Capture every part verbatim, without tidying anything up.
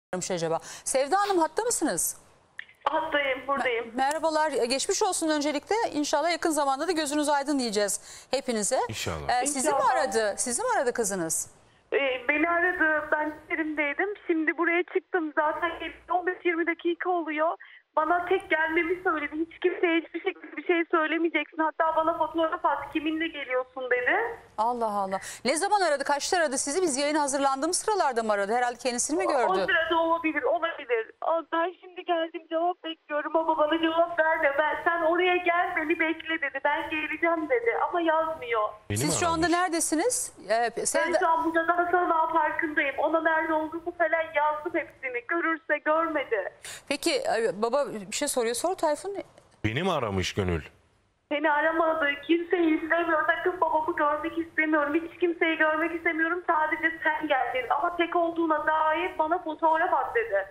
acaba. Sevda Hanım hatta mısınız? Hattayım, buradayım. Merhabalar, geçmiş olsun öncelikle. İnşallah yakın zamanda da gözünüz aydın diyeceğiz hepinize. İnşallah. Ee, sizi mi aradı? Sizi mi aradı kızınız? Ee, beni aradı, ben yerimdeydim. Şimdi buraya çıktım, zaten on beş yirmi dakika oluyor. Bana tek gelmemi söyledi. Hiç kimseye hiçbir şekilde bir şey söylemeyeceksin. Hatta bana fotoğraf at, kiminle geliyorsun dedi. Allah Allah. Ne zaman aradı? Kaçta aradı sizi? Biz yayına hazırlandığımız sıralarda mı aradı? Herhalde kendisini mi O gördü? sırada olabilir, olabilir. Aa, ben şimdi geldim, cevap bekliyorum ama bana cevap verme. Ben, sen oraya gel, beni bekle dedi. Ben geleceğim dedi ama yazmıyor. Beni Siz mi şu anda aramış? neredesiniz? Ee, Ben Sevda... şu an burada Hasan Ağa Parkı'ndayım. Ona nerede olduğumu falan yazdım hepsini. Görürse görmedi. Peki e, baba bir şey soruyor. Sor Tayfun. Beni mi aramış Gönül? Beni aramadı. Kimseyi istemiyor. Sakın babamı görmek istemiyorum. Hiç kimseyi görmek istemiyorum. Sadece sen gel dedi. Ama tek olduğuna dair bana fotoğraf at dedi.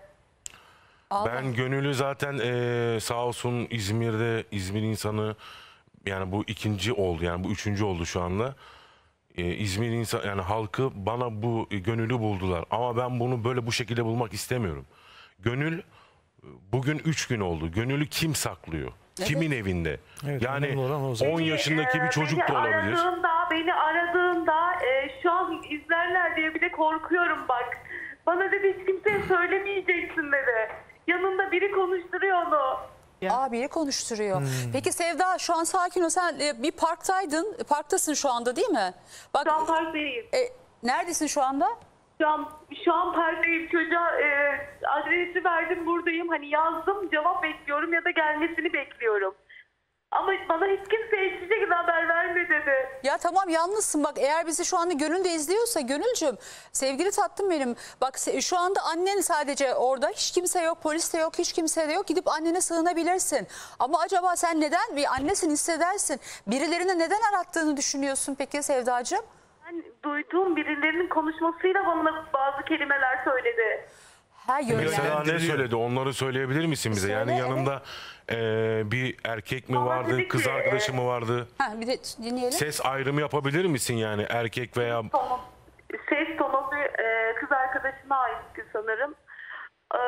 Allah. Ben Gönül'ü zaten eee, sağ olsun İzmir'de, İzmir insanı, yani bu ikinci oldu, yani bu üçüncü oldu şu anda. Eee, İzmir insan, yani halkı bana bu Gönül'ü buldular. Ama ben bunu böyle bu şekilde bulmak istemiyorum. Gönül bugün üç gün oldu. Gönül'ü kim saklıyor? Evet. Kimin evinde? Evet, yani önemli olan o zaten. on yaşındaki bir Ee, çocuk beni da olabilir. Aradığında, beni aradığında e, şu an izlerler diye bile korkuyorum bak. Bana dedi hiç kimseye söylemeyeceksin dedi. Yanında biri konuşturuyor onu. Aa, biri konuşturuyor. Peki Sevda şu an sakin ol. Sen e, bir parktaydın. Parktasın şu anda değil mi? Bak, Şu an parktayım. e, neredesin şu anda? Şu an, şu an parktayım. Çocuğa e, adresi verdim, buradayım. Hani yazdım, cevap bekliyorum ya da gelmesini bekliyorum. Ama bana hiç kimse hiçbir şekilde haber verme dedi. Ya tamam, yalnızsın. Bak, eğer bizi şu anda Gönül de izliyorsa, Gönülcüm, sevgili tatlım benim. Bak se- şu anda annen sadece orada. Hiç kimse yok, polis de yok, hiç kimse de yok. Gidip annene sığınabilirsin. Ama acaba sen neden, bir annesin, hissedersin. Birilerine neden arattığını düşünüyorsun peki Sevdacığım? Ben duyduğum birilerinin konuşmasıyla bana bazı kelimeler söyledi. Ha, yönlen- Mesela ne söyledi? Onları söyleyebilir misin bize? Söyle, Yani evet. yanında eee, bir erkek mi Ama vardı, dedi kız ki, arkadaşı e, mı vardı? Ha, bir de dinleyelim. Ses ayrımı yapabilir misin yani, erkek veya... Tonu, ses tonu bir e, kız arkadaşına aitti sanırım. Ee,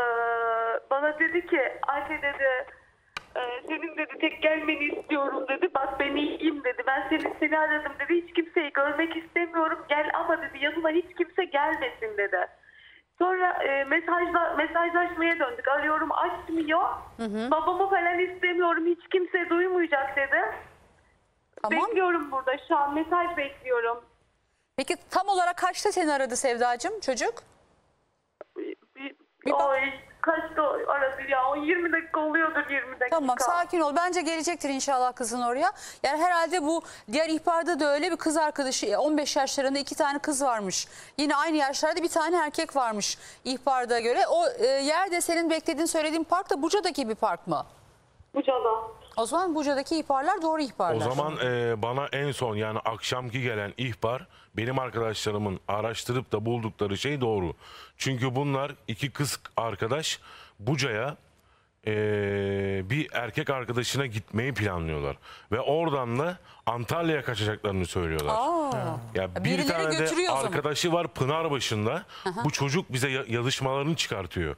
bana dedi ki anne dedi e, senin dedi tek gelmeni istiyorum dedi. Bak ben iyiyim dedi. Ben seni, seni aradım dedi. Hiç kimseyi görmek istemiyorum. Gel ama dedi yanıma hiç kimse gelmesin dedi. Sonra e, mesajla, mesajlaşmaya döndük. Arıyorum, açmıyor. Hı hı. Babamı falan istemiyorum. Hiç kimse duymayacak dedi. Tamam. Bekliyorum burada. Şu an mesaj bekliyorum. Peki tam olarak kaçta seni aradı Sevdacığım çocuk? Bir, Bir bak- ay, kaçta aradı ya? O yirmi dakika oluyordur, yirmi dakika. Tamam, sakin ol. Bence gelecektir inşallah kızın oraya. Yani herhalde bu diğer ihbarda da öyle bir kız arkadaşı, on beş yaşlarında iki tane kız varmış. Yine aynı yaşlarda bir tane erkek varmış ihbarda göre. O e, yerde senin beklediğin, söylediğin park da Buca'daki bir park mı? Buca'da. O zaman Buca'daki ihbarlar doğru O ihbarlar. zaman eee, bana en son, yani akşamki gelen ihbar, benim arkadaşlarımın araştırıp da buldukları şey doğru. Çünkü bunlar iki kız arkadaş Buca'ya eee, bir erkek arkadaşına gitmeyi planlıyorlar. Ve oradan da Antalya'ya kaçacaklarını söylüyorlar. Aa. Ya bir Birileri tane de götürüyor o zaman. arkadaşı var Pınarbaşı'nda. Bu çocuk bize ya- yazışmalarını çıkartıyor.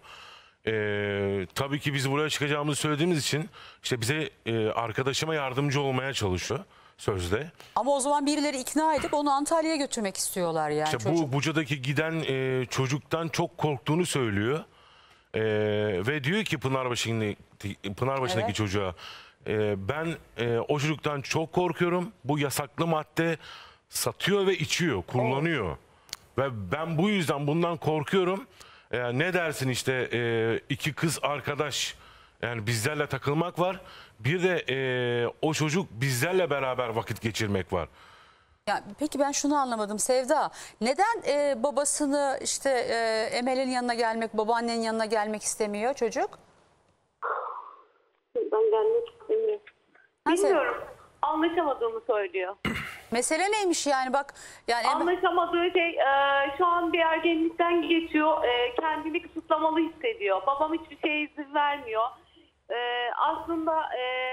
Ee, tabii ki biz buraya çıkacağımızı söylediğimiz için işte bize e, arkadaşıma yardımcı olmaya çalışıyor sözde. Ama o zaman birileri ikna edip onu Antalya'ya götürmek istiyorlar yani İşte çocuk. bu Buca'daki giden e, çocuktan çok korktuğunu söylüyor. Ee, ve diyor ki Pınarbaşı'ndaki Pınarbaşı'ndaki Evet. çocuğa, e, ben e, o çocuktan çok korkuyorum. Bu yasaklı madde satıyor ve içiyor, kullanıyor. Ve ben bu yüzden bundan korkuyorum. E, ne dersin işte, e, iki kız arkadaş, yani bizlerle takılmak var. Bir de e, o çocuk bizlerle beraber vakit geçirmek var. Ya, peki ben şunu anlamadım Sevda. Neden e, babasını işte e, Emel'in yanına gelmek, babaannenin yanına gelmek istemiyor çocuk? Ben gelmek istemiyorum. Nasıl? Bilmiyorum. Anlaşamadığımı söylüyor. Mesele neymiş yani, bak yani Emel- Anlaşamadığı şey e, şu an bir ergenlikten geçiyor. E, kendini kısıtlamalı hissediyor. Babam hiçbir şeye izin vermiyor. E, aslında e,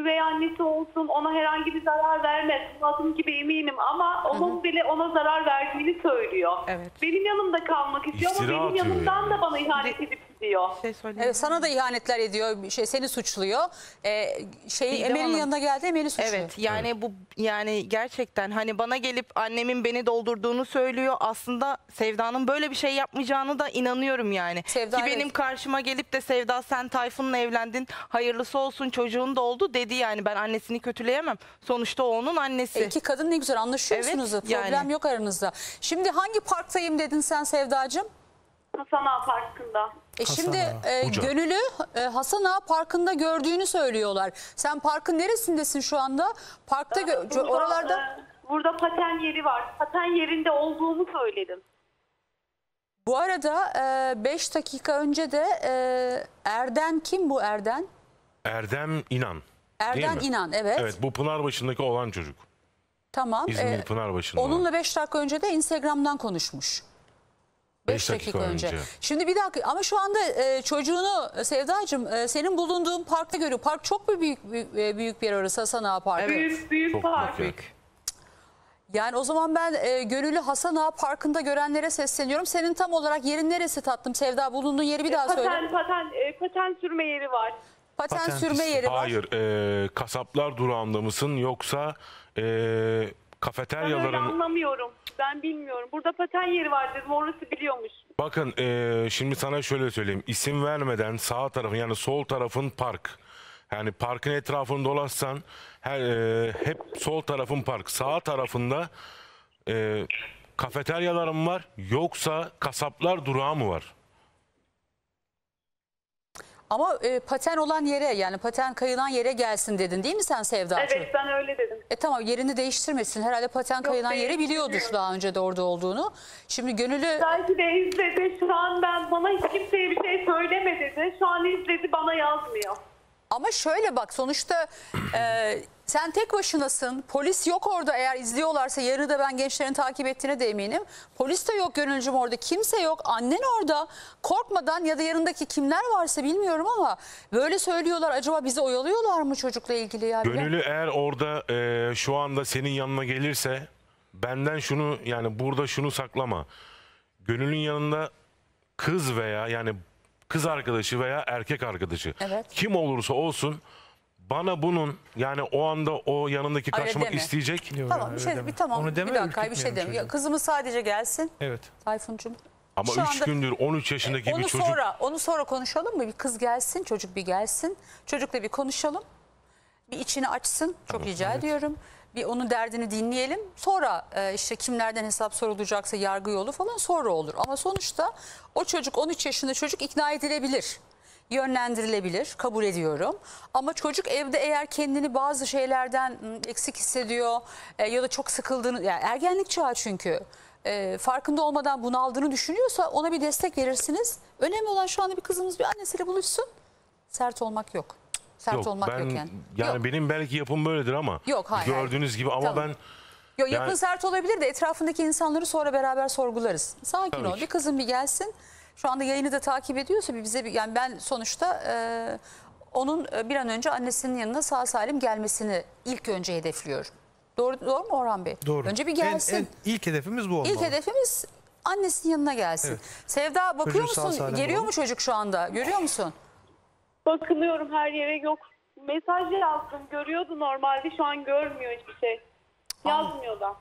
üvey annesi olsun ona herhangi bir zarar vermez. Adım gibi eminim ama onun bile ona zarar verdiğini söylüyor. Evet. Benim yanımda kalmak istiyor İftira ama benim atıyor yanımdan yani. da bana ihanet edip gidiyor. Şey söyleyeyim. Evet, sana da ihanetler ediyor, şey seni suçluyor. Ee, şey Didem Emel'in Hanım. yanına geldi, Emel'i suçluyor. Evet yani bu yani gerçekten hani bana gelip annemin beni doldurduğunu söylüyor. Aslında Sevda'nın böyle bir şey yapmayacağını da inanıyorum yani. Sevda, Ki evet. benim karşıma gelip de Sevda sen Tayfun'la evlendin hayırlısı olsun çocuğun da oldu dedi yani ben annesini kötüleyemem. Sonuçta o onun annesi. E, İki kadın ne güzel anlaşıyorsunuz. Evet, Problem yani. yok aranızda. Şimdi hangi parktayım dedin sen Sevdacığım? Hasan Ağa Parkı'nda. E şimdi Ağa. e, Buca. Gönül'ü e, Hasan Ağa Parkı'nda gördüğünü söylüyorlar. Sen parkın neresindesin şu anda? Parkta gö- Burada, oralarda e, burada paten yeri var. Paten yerinde olduğumu söyledim. bu arada beş dakika önce de e, Erden kim bu Erden? Erdem İnan. Değil Erden mi? İnan, evet. Evet, bu Pınarbaşı'ndaki olan çocuk. Tamam. İzmir E, Pınarbaşı'nda olan. onunla beş dakika önce de Instagram'dan konuşmuş. Beş dakika önce. Şimdi bir dakika ama şu anda e, çocuğunu e, Sevdacığım e, senin bulunduğun parkta görüyor. Park çok mu büyük büyük, e, büyük bir yer orası, Hasan Ağa Parkı? Evet. Büyük büyük Çok park. büyük. Büyük. Yani o zaman ben e, Gönül'ü Hasan Ağa Parkı'nda görenlere sesleniyorum. Senin tam olarak yerin neresi tatlım Sevda? Bulunduğun yeri bir daha söyle. Paten, paten, e, paten sürme yeri var. Paten Paten sürme pisti. yeri var. Hayır, e, kasaplar durağında mısın yoksa e, Ben öyle kafeteryaların... anlamıyorum. Ben bilmiyorum. Burada paten yeri var dedim. Orası biliyormuş. Bakın e, şimdi sana şöyle söyleyeyim. İsim vermeden sağ tarafın yani sol tarafın park. Yani parkın etrafını dolaşsan her, e, hep sol tarafın park. Sağ tarafında e, kafeteryalarım var yoksa kasaplar durağı mı var? Ama e, paten olan yere yani paten kayılan yere gelsin dedin değil mi sen Sevdacığım? Evet ben öyle dedim. E tamam yerini değiştirmesin. Herhalde paten kayılan yeri biliyordur değiştirmiyorum. daha önce de orada olduğunu. Şimdi Gönül'ü Belki de izledi. Şu an ben bana hiç kimseye bir şey söyleme dedi. Şu an izledi bana yazmıyor. ama şöyle bak sonuçta e, sen tek başınasın. Polis yok orada eğer izliyorlarsa yarını da ben gençlerin takip ettiğine de eminim. Polis de yok Gönülcüm orada. Kimse yok. Annen orada. Korkmadan ya da yanındaki kimler varsa bilmiyorum ama böyle söylüyorlar. Acaba bizi oyalıyorlar mı çocukla ilgili yani? Gönül'ü eğer orada e, şu anda senin yanına gelirse benden şunu yani burada şunu saklama. Gönül'ün yanında kız veya yani kız arkadaşı veya erkek arkadaşı Evet. kim olursa olsun bana bunun yani o anda o yanındaki Öyle kaçmak deme. isteyecek. Yok, Tamam öyle bir şey deme. bir tamam Onu bir deme, dakika bir şey ürkütmeyelim deme. Ya, çocuğu. kızımız sadece gelsin. Evet. Tayfuncuğum. Ama Şu üç anda- gündür on üç yaşındaki Onu bir çocuk sonra onu sonra konuşalım mı? Bir kız gelsin, çocuk bir gelsin. Çocukla bir konuşalım. Bir içini açsın. Çok rica ediyorum. Bir onun derdini dinleyelim. Sonra e, işte kimlerden hesap sorulacaksa yargı yolu falan sonra olur. Ama sonuçta o çocuk on üç yaşında çocuk ikna edilebilir. Yönlendirilebilir. Kabul ediyorum. Ama çocuk evde eğer kendini bazı şeylerden ım, eksik hissediyor e, ya da çok sıkıldığını yani ergenlik çağı çünkü. E, farkında olmadan bunaldığını düşünüyorsa ona bir destek verirsiniz. Önemli olan şu anda bir kızımız bir annesiyle buluşsun. Sert olmak yok. Sert yok. olmak Ben, yok yani. yani Yok. benim belki yapım böyledir ama Yok, hayır, gördüğünüz hayır. gibi ama Tamam. ben Yok, yapın Yani- sert olabilir de etrafındaki insanları sonra beraber sorgularız. Sakin Tabii ol. ki. Bir kızım bir gelsin. Şu anda yayını da takip ediyorsa bir bize bir, yani ben sonuçta e, onun e, bir an önce annesinin yanına sağ salim gelmesini ilk önce hedefliyorum. Doğru, doğru mu Orhan Bey? Doğru. Önce bir En- gelsin. en- ilk hedefimiz bu olmalı. İlk hedefimiz annesinin yanına gelsin. Evet. Sevda bakıyor Çocuğu sağ musun? salim Geliyor bulalım. mu çocuk şu anda? Görüyor musun? Bakınıyorum her yere yok. Mesaj yazdım. Görüyordu normalde. Şu an görmüyor hiçbir şey. Yazmıyor da.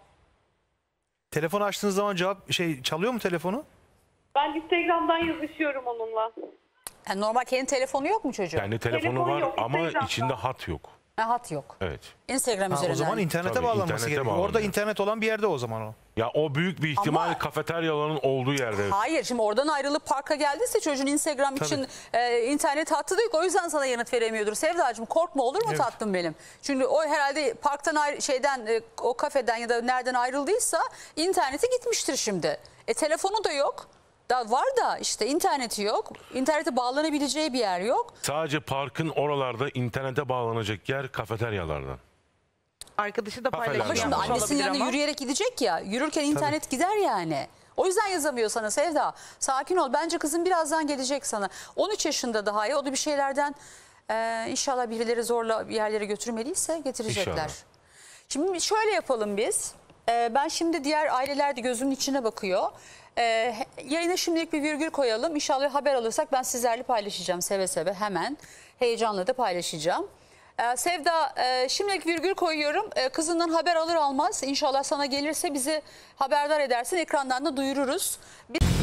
Telefon açtığınız zaman cevap şey çalıyor mu telefonu? Ben Instagram'dan yazışıyorum onunla. Yani normal kendi telefonu yok mu çocuğun? kendi telefonu Telefon var yok, ama Instagram'da. içinde hat yok. Ha, hat yok. Evet. Instagram Ha, üzerinden. o zaman internete Tabii, bağlanması internete gerekiyor. Orada bağlanıyor. internet olan bir yerde o zaman o. Ya o büyük bir ihtimal Ama- kafeteryaların olduğu yerde. Hayır şimdi oradan ayrılıp parka geldiyse çocuğun Instagram için e, internet hattı da yok. O yüzden sana yanıt veremiyordur. Sevdacığım korkma olur mu Evet. tatlım benim? Çünkü o herhalde parktan ayrı, şeyden e, o kafeden ya da nereden ayrıldıysa internete gitmiştir şimdi. E telefonu da yok. Da var da işte interneti yok. İnternete bağlanabileceği bir yer yok. Sadece parkın oralarda internete bağlanacak yer kafeteryalardan. Arkadaşı da Kafeler paylaşım Ama şimdi Yani. yapmış annesinin olabilir yanına ama. yürüyerek gidecek ya. Yürürken internet gider yani. O yüzden yazamıyor sana Sevda. Sakin ol. Bence kızın birazdan gelecek sana. on üç yaşında daha iyi. O da bir şeylerden Ee, inşallah birileri zorla bir yerlere götürmediyse getirecekler. İnşallah. Şimdi şöyle yapalım biz. Ee, ben şimdi diğer aileler de gözünün içine bakıyor. Ee, yayına şimdilik bir virgül koyalım. İnşallah haber alırsak ben sizlerle paylaşacağım seve seve hemen. Heyecanla da paylaşacağım. Ee, Sevda e, şimdilik virgül koyuyorum. Ee, kızından haber alır almaz inşallah sana gelirse bizi haberdar edersin. Ekrandan da duyururuz. Bir...